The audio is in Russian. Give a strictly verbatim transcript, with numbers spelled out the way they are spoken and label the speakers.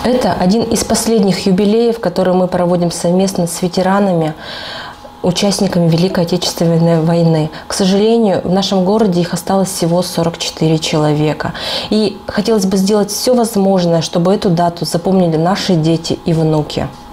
Speaker 1: Это один из последних юбилеев, которые мы проводим совместно с ветеранами, участниками Великой Отечественной войны. К сожалению, в нашем городе их осталось всего сорок четыре человека. И хотелось бы сделать все возможное, чтобы эту дату запомнили наши дети и внуки.